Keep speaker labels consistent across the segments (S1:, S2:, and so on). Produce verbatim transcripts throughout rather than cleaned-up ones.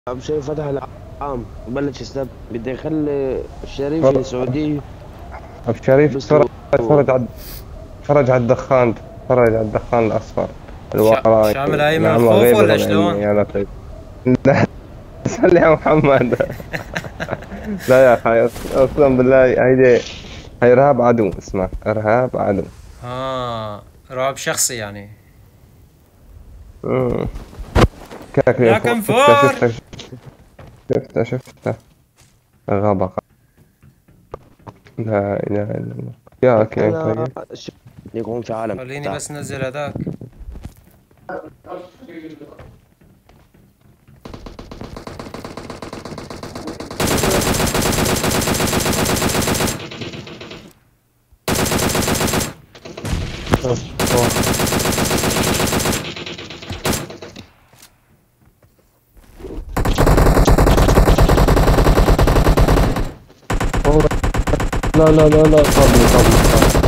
S1: ابو شريف فتح العام وبلش يستب بده يخلي الشريف السعودي
S2: ابو شريف
S1: بس
S2: تفرج تفرج على تفرج على الدخان تفرج على الدخان الاصفر
S3: شا...
S2: الوراي.
S3: شامل هاي من
S2: نعم
S3: الخوف
S2: غيبة
S3: ولا
S2: طبعا
S3: شلون؟
S2: يا لطيف. لا صلي يا محمد. لا يا اخي اقسم بالله هيدي هي ارهاب عدو، اسمه ارهاب عدو.
S3: اه رعب شخصي يعني.
S2: مم. كاك يا
S3: يا
S2: اخوي، شفتها
S3: كنفور.
S2: شفتها شفتها شفتها غبقة. لا اله الا الله يا كيف
S1: انا
S2: طيب.
S1: ش- يكون في عالم
S3: خليني
S1: تعال.
S3: بس نزل هذاك.
S2: لا لا لا لا صابني صابني صابني.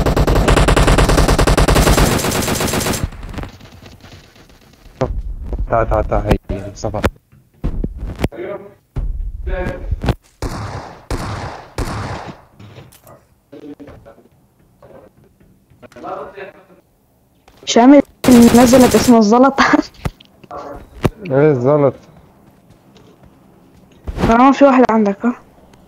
S2: تعال تعال تعال هي مصطفى.
S4: شامل نزلت اسمه الزلطة.
S2: ايه زلط.
S4: طالما في واحد عندك ها.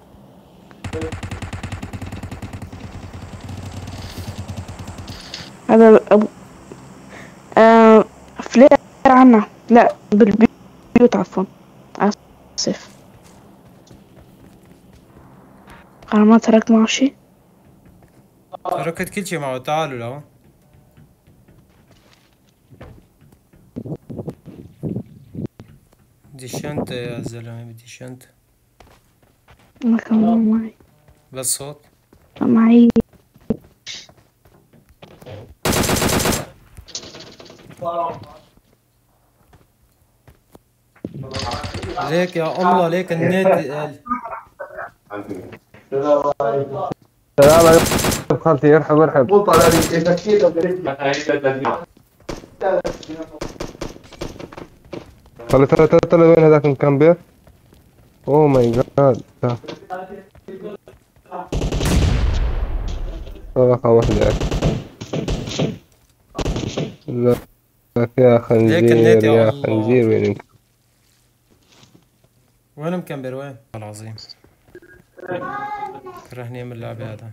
S4: هذا أبو آه فلير عنا، لا بالبيوت عفوا، آسف. أنا ما تركت معه شي.
S3: تركت كل شيء معه، تعالوا لهون. بدي الشنطة يا زلمة، بدي الشنطة.
S4: أنا كمان معي
S3: بس صوت.
S4: معي
S3: ليك يا الله، ليك النت ال-
S2: السلام عليكم خالتي، ارحب ارحب. خالتي ترى ترى ترى وين هذاك المكمبر؟ اوه ماي جاد. طلقة واحدة. لك يا
S3: ليك النت
S2: خنزير
S3: يا
S2: يا
S3: الله.
S2: خنزير وين؟
S3: وين مكمبر وين؟ والله العظيم كرهني من اللعبة هذا.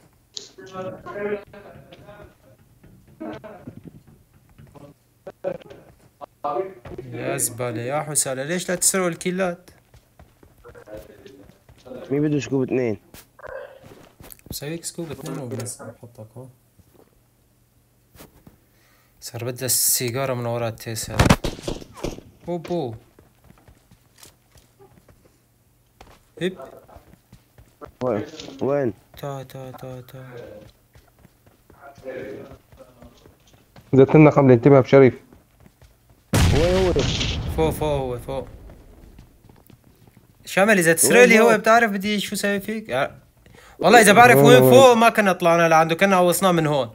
S3: يا زبالة يا حسالة، ليش لا تسرقوا الكيلات؟
S1: مين بده سكوب اثنين؟
S3: بسويك سكوب اثنين وبس بحطك هون. صار بدها السيجارة من ورا التيس هذا. بو هب.
S1: وين؟ وين؟
S3: تا تا تا تا.
S2: زدت لنا قبل، انتبه بشريف.
S1: وين هو؟
S3: فوق فوق هو فوق. شامل اذا تسرق
S1: وين
S3: لي هو
S1: فوق؟
S3: بتعرف بدي شو سوي فيك؟ أه. والله اذا بعرف
S2: وين
S3: وين
S2: وين؟
S3: فوق ما كنا طلعنا لعنده، كنا قوصناه من هون.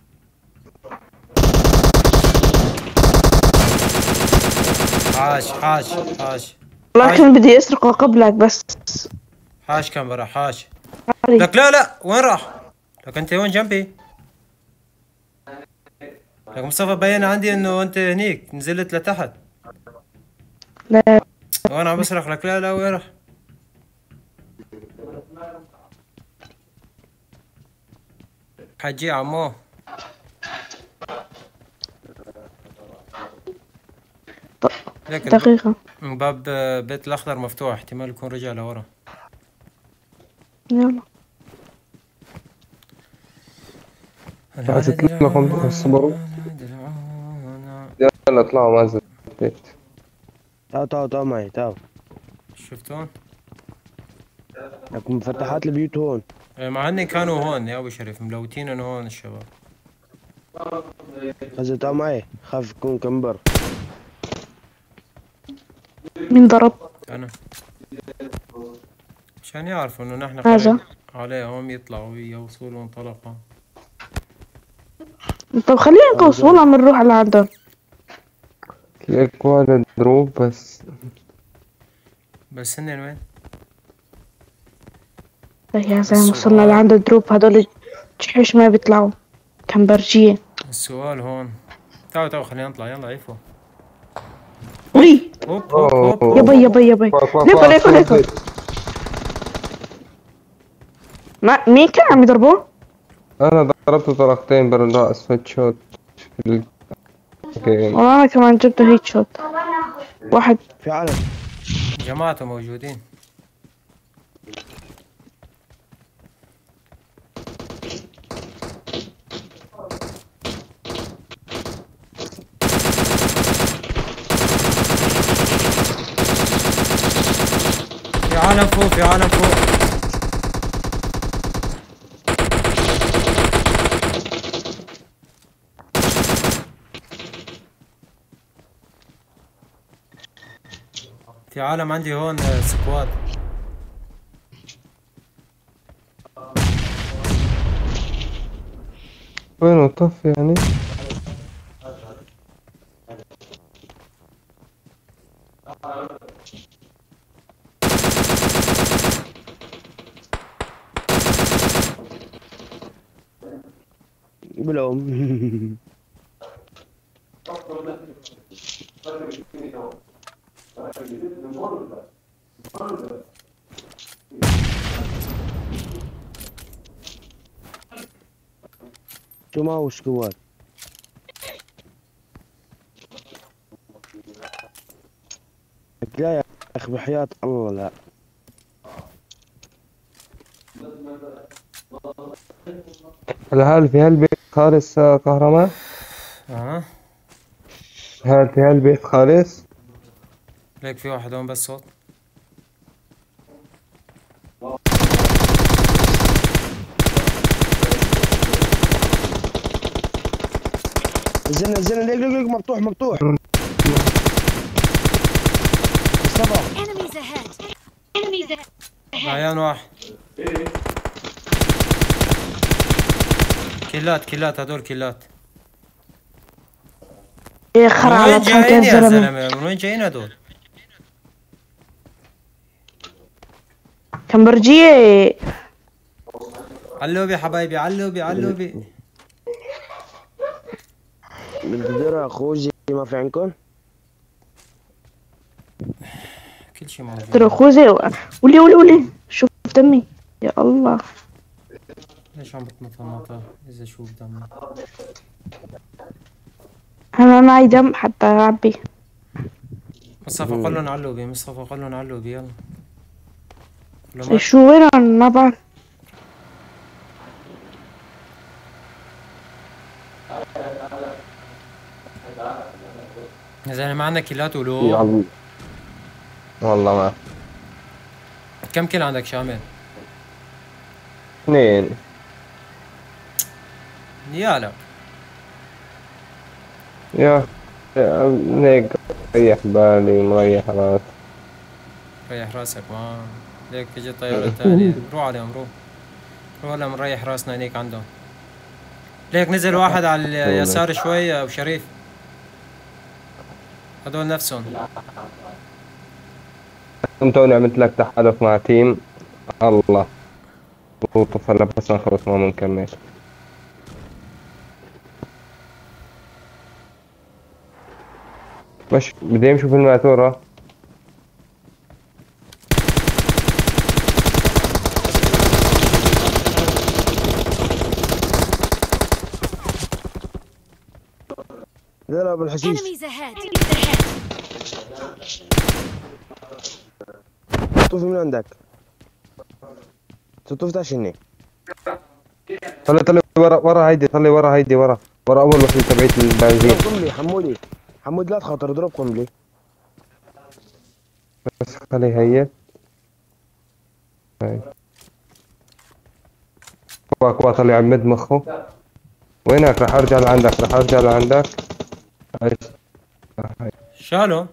S3: حاش حاش حاش
S4: لكن بدي أسرقه قبلك بس.
S3: حاش كان برا حاش.
S4: عاري.
S3: لك لا لا وين راح؟ لك انت وين جنبي؟ لك مصطفى بين عندي انه انت هنيك نزلت لتحت.
S4: لا
S3: وانا عم بصرخ لك لا لا وين راح؟ حجي عمو. لك الب...
S4: دقيقة.
S3: باب بيت الاخضر مفتوح، احتمال يكون رجع لورا.
S4: يلا
S2: زدت لنا قبل، اصبروا. يلا اطلعوا ما زدت.
S1: تعال تعال تعال معي تعال.
S3: شفتون؟
S1: لك مفتحات البيوت هون.
S3: إيه، مع هن كانوا هون يا ابو شريف ملوتين انه هون الشباب.
S1: هسه تعال معي، خاف يكون كمبر.
S4: مين ضرب؟
S3: انا عشان يعرفوا انه نحن
S4: هذا
S3: فريق عليهم، يطلعوا يوصلوا انطلقوا.
S4: طب خلينا نقص والله بنروح على عندهم.
S2: الاكواد دروب بس.
S3: بس هن وين؟
S4: يا زلمة وصلنا لعند الدروب، هدول جحش ما بيطلعوا كمبرجية.
S3: السؤال هون، تعالوا تعالوا خلينا نطلع، يلا عيفوا.
S4: وي
S3: هوب هوب هوب هوب.
S4: يبا يبا يبا ليكو ليكو ليكو. ما مين كان عم يضربوه؟
S2: انا ضربته طلقتين بالراس هيد شوت في ال...
S4: والله انا كمان جبته هيد شوت واحد.
S1: في عالم.
S3: جماعته موجودين. في عالم فوق، في عالم فوق. في عالم عندي هون سكواد.
S2: وينه طف يعني؟
S1: بلوم. شو ما هو سكواد. لا يا اخي بحياة الله لا.
S2: هلا هل في هالبيت خالص كهرمان؟
S3: اها
S2: هل في هالبيت خالص؟
S3: ليك في واحد هون بس صوت.
S1: نزلنا نزلنا ليك ليك ليك مفتوح مفتوح. مصطفى
S5: Enemies ahead. Enemies ahead.
S3: عيان واحد. كيلات كيلات هدول كيلات.
S4: يا
S3: من
S4: خرا على
S3: وين
S4: طنك يا
S3: جايين يا
S4: زلمة.
S3: زلمة؟ من وين جايين هدول؟
S4: كمبرجية.
S3: علوبي حبايبي، علوبي علوبي.
S1: بالجزيرة خوجي ما في عندكم؟
S3: كل شيء موجود.
S4: ترى خوذة ولي ولي ولي شوف دمي يا الله.
S3: ليش عم بتمطمطها إذا شوف دمي؟
S4: أنا معي دم حتى أعبي.
S3: مصطفى قول لهم علوبي، مصطفى قول لهم علوبي يلا. قول لهم
S4: شو وين ما بعرف.
S3: يا زلمة ما عندك كيلات
S2: يا
S3: ولو؟
S2: الله والله ما
S3: كم كيل عندك شامل؟
S2: اثنين.
S3: يالا
S2: يا يا هيك ريح بالي مريح راسي.
S3: ريح راسك ما ليك اجت طيارة ثانية. روح عليهم روح. روح هلا بنريح راسنا هنيك عندهم. ليك نزل واحد على اليسار شوي ابو شريف. هدول نفسهم.
S2: كنت توني عملت لك تحالف مع تيم الله وطف هلا بس نخلص ما بنكمل. مش بدي يمشوا في الماتورة.
S1: لا لا بالحشيش.
S5: Enemies ahead.
S1: طوف من عندك. تطوف تاشني.
S2: طلع طلع ورا ورا هيدي طلع ورا هيدي ورا ورا اول وحدة تبعت البنزين.
S1: قنبلي حمودي حمود لا تخاطر اضرب قنبلي.
S2: بس خليه هي هاي كوا كوا طلع عمد مخه. وينك؟ رح ارجع لعندك رح ارجع لعندك. هاي هاي
S3: شالوا؟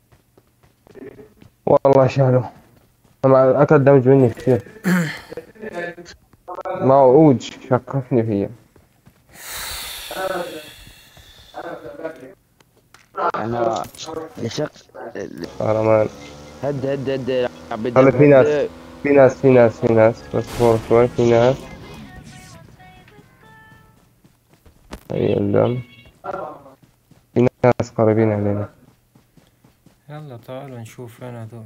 S2: والله شالوه. أنا اكل دمج مني كثير. موعود شكفني فيها.
S1: انا لشق
S2: كهرمان
S1: هد هد هد عبد
S2: هلا في ناس
S1: هد.
S2: في ناس في ناس في ناس بس اصبر شوي في ناس. هي قدام في ناس قريبين علينا.
S3: يلا تعالوا نشوف وين هذول.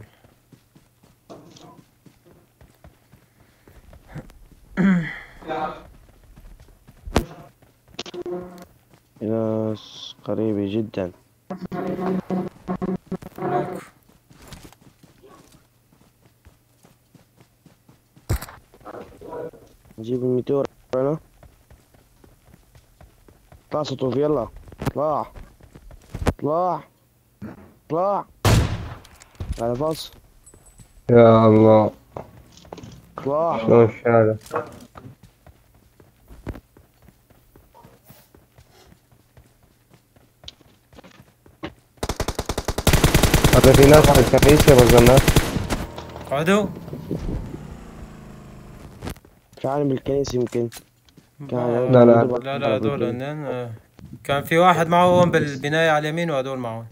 S1: ناس قريبة جدا.
S3: لك
S1: نجيب الميتور انا. اطلع سطوف يلا. اطلع اطلع اطلع على فاصل.
S2: يا الله
S1: اطلع.
S2: شلون هذا؟ هذا في ناس على الكنيسة رزنات.
S3: عدو
S1: كان بالكنيسة يمكن. كان
S2: لا، لا.
S3: لا لا هذول هنن. آه. كان في واحد معه هون بالبناية على اليمين وهذول معه.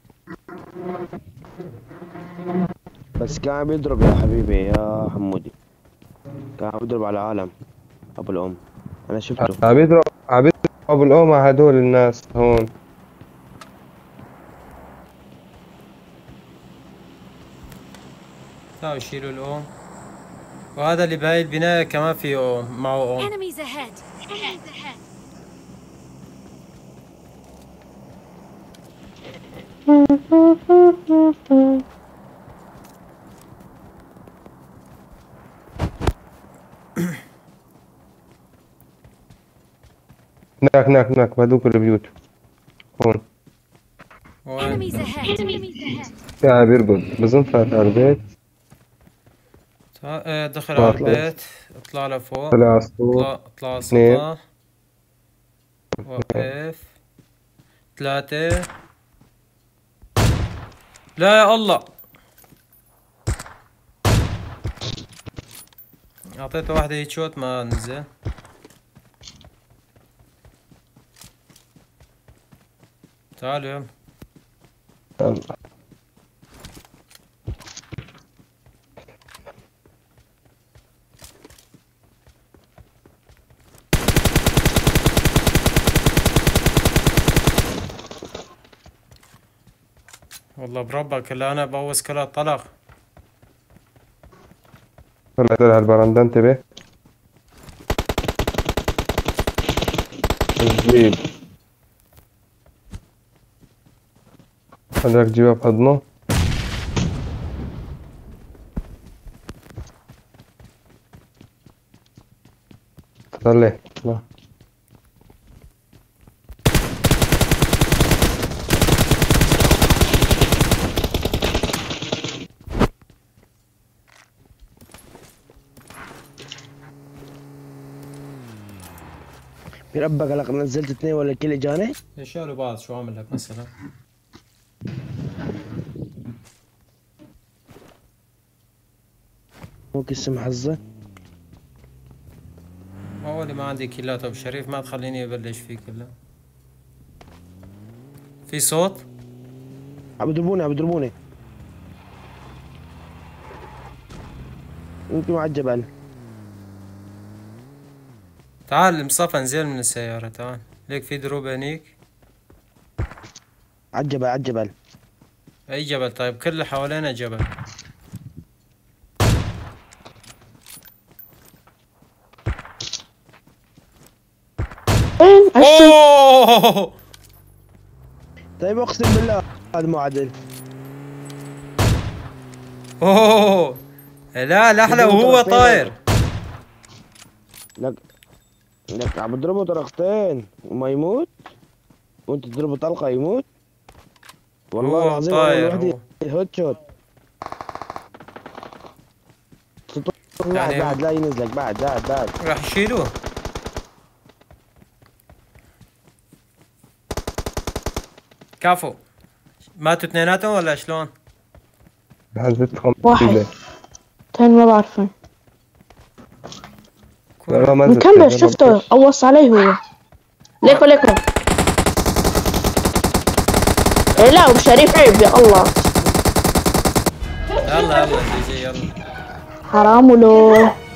S1: بس كان بيضرب يا حبيبي يا حمودي. كان بيضرب على العالم ابو الام. انا شفته.
S2: عم يضرب عم يضرب ابو الأمة هدول الناس هون.
S3: تعالوا شيلوا الأم. وهذا اللي بهاي البناية كمان فيه أم معه أم.
S5: Enemies ahead. Enemies ahead.
S2: هناك هناك هناك بهذوك البيوت هون.
S3: وين؟
S5: Enemies ahead. Enemies ahead.
S2: قاعد بيرقد بظن فات على البيت.
S3: تع- آه، دخل على البيت. اطلع لفوق.
S2: طلع على السطوح.
S3: اطلع اطلع على
S2: اثنين.
S3: السطح. وقف. ثلاثة. لا يا الله. اعطيته واحدة هيت شوت ما نزل. تعالوا يلا. والله بربك اللي انا بوس كلها طلق.
S2: طلع طلع البرندة انتبه. جديد بدك تجيبها بحضنه. طلع لا
S1: بربك لك نزلت اثنين ولا كل اجاني؟
S3: يشالوا بعض شو عامل لك مثلا؟
S1: ممكن اسم حظك.
S3: هو اللي ما عندي كيلات ابو شريف ما تخليني ابلش فيه كله. في صوت؟
S1: عم يضربوني عم يضربوني. يمكن على الجبل.
S3: تعال مصطفى انزل من السيارة تعال. ليك في دروب هنيك.
S1: على الجبل على الجبل.
S3: اي جبل طيب؟ كل اللي حوالينا جبل.
S4: وين؟ أشوف.
S3: اوه
S1: طيب اقسم بالله هذا مو عدل.
S3: اوه لا الاحلى وهو طاير.
S1: لك لك عم تضربه طلقتين وما يموت وانت تضربه طلقه يموت. والله
S3: هو
S1: العظيم
S3: طاير
S1: وحدي
S3: هو.
S1: هوت شوت. بعد
S3: يعني-
S1: بعد لا ينزلك بعد بعد بعد.
S3: راح يشيلوه. كفو. ماتوا اثنيناتهم ولا شلون؟
S2: حزت خمسة
S4: واحد.
S2: كيلو.
S4: تاني ما بعرفه.
S2: لا ما زلت
S4: مكمل
S2: كده،
S4: شفته
S2: بطش.
S4: قوص عليه هو. ليكو ليكو. إيه لا ابو شريف عيب يا الله.
S3: يلا يلا جي جي يلا.
S4: حرام له.